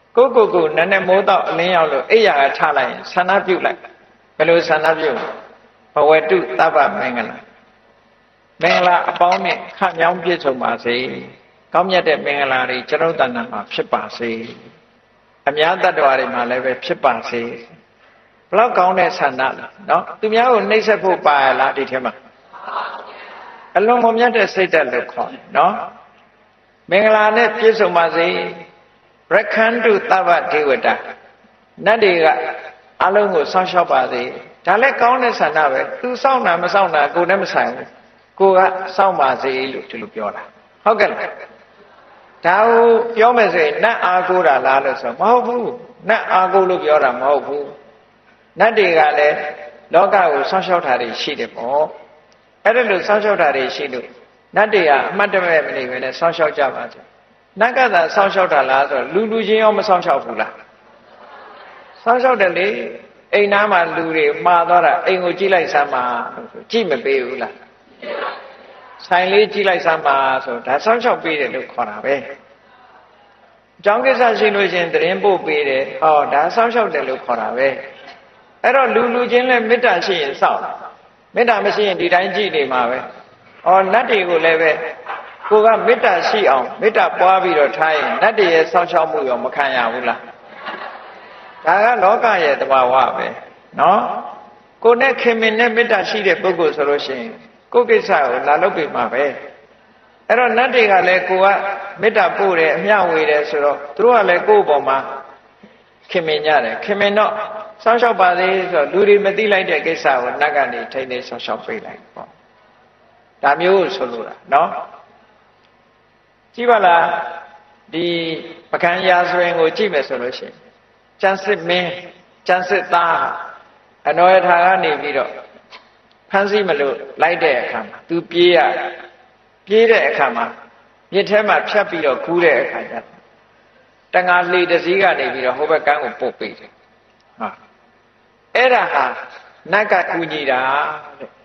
ကိုနည်းနည်းမိုးတော့အလင်းရောက်လို့အိယာကထလိုက်ဆန္ဒပြုလိုက်ဘယ်လိုဆန္ဒပြုဘဝတုသဗ္ဗမင်္ဂလာမင်္ဂလာအပေါင်းနဲ့ခမြောင်းပြည့်စုံပါစေကောင်းမြတ်တဲ့မင်္ဂလာတွေကျွန်ုပ်တဏ္ဍာမှာဖြစ်ပါစေအများတ attva တွေမှာလည်းပဲဖြစ်ပါစေဘလောက်ကောင်းတဲ့ဆန္ဒလားနော်သူများကိုနှိပ်စက်ဖို့ပါရလားဒီထဲမှာအလွန်မမြတ်တဲ့စိတ်ဓာတ်လို့ခေါ်တယ်နော်မင်္ဂလာနဲ့ပြည့်စုံပါစေရခန္တုသဗ္ဗဒေဝတာနတ်တွေကအလုံးကိုစောင့်ရှောက်ပါစေဒါလည်းကောင်းတဲ့ဆန္ဒပဲသူစောင့်တာမစောင့်တာကိုယ်နဲ့မဆိုင်ဘူးကိုကစောင့်ပါစေလို့ဒီလိုပြောတာဟုတ်ကဲ့လားဒါကိုပြောမယ်ဆိုရင်နတ်အားကိုးတာလားလို့ဆိုမဟုတ်ဘူးနတ်အားကိုးလို့ပြောတာမဟုတ်ဘူးနတ်တွေကလည်းလောကကိုစောင့်ရှောက်တာတွေရှိတယ်ပေါ့အဲ့ဒါလို့စောင့်ရှောက်တာတွေရှိလို့နတ်တွေကအမှတ်တမဲ့မနေဘဲနဲ့စောင့်ရှောက်ကြပါစေနတ်ကသာစောင့်ရှောက်တာလားဆိုတော့လူချင်းရောမစောင့်ရှောက်ဘူးလားစောင့်ရှောက်တယ်လေအိမ်သားမှာလူတွေမှားသွားတာအိမ်ကိုကြည့်လိုက်စမ်းပါလို့ကြည့်မပေးဘူးလားဆိုင်လေးကြည့်လိုက်စမ်းပါဆိုဒါစောင့်ရှောက်ပေးတယ်လို့ခေါ်တာပဲအကြောင်းကိစ္စရှိလို့ရှင်သတင်းပို့ပေးတယ်ဟောဒါစောင့်ရှောက်တယ်လို့ခေါ်တာပဲအဲ့တော့လူချင်းလည်းမေတ္တာရှိရင်စောင့်မေတ္တာမရှိရင်ဒီတိုင်းကြည့်နေမှာပဲဩနတ်တွေကိုလည်းပဲကိုကမေတ္တာရှိအောင်မေတ္တာပွားပြီးတော့ထားရင်နတ်တွေရဲ့စောင့်ရှောက်မှုရောမခံရဘူးလားဒါကလောကရဲ့သဘာဝပဲနော်ကိုနဲ့ခင်မင်နဲ့မေတ္တာရှိတဲ့ပုဂ္ဂိုလ်ဆိုလို့ရှိရင်ကိုကိစ္စကိုလာလုပ်ပေးမှာပဲအဲ့တော့နတ်တွေကလည်းကိုကမေတ္တာပို့တယ်အမျှဝေတယ်ဆိုတော့သူတို့ကလည်းကိုယ့်အပေါ်မှာခင်မင်ကြတယ်ခင်မင်တော့စောင့်ရှောက်ပါသေးဆိုတော့လူတွေမသိလိုက်တဲ့ကိစ္စကိုနတ်ကနေထိန်းသိမ်းစောင့်ရှောက်ပေးလိုက်ပေါ့ဒါမျိုးဆိုလို့တာနော်ကြည့်ပါလားဒီပကံရာဇဝင်ကိုကြည့်မယ်ဆိုလို့ရှိရင်ကျန်စစ်မင်းကျန်စစ်သားအနောယထာကနေပြီးတော့ဖမ်းဆီးမလို့လိုက်တဲ့အခါမှာသူပြေးတဲ့အခါမှာမြစ်ထဲမှာဖြတ်ပြီးတော့ကူးတဲ့အခါကျတငါလှေတစ်စီးကနေပြီးတော့ဟိုဘက်ကန်းကိုပုတ်ပေးတယ်ဟာအဲ့ဒါဟာနတ်ကကူညီတာတဲ့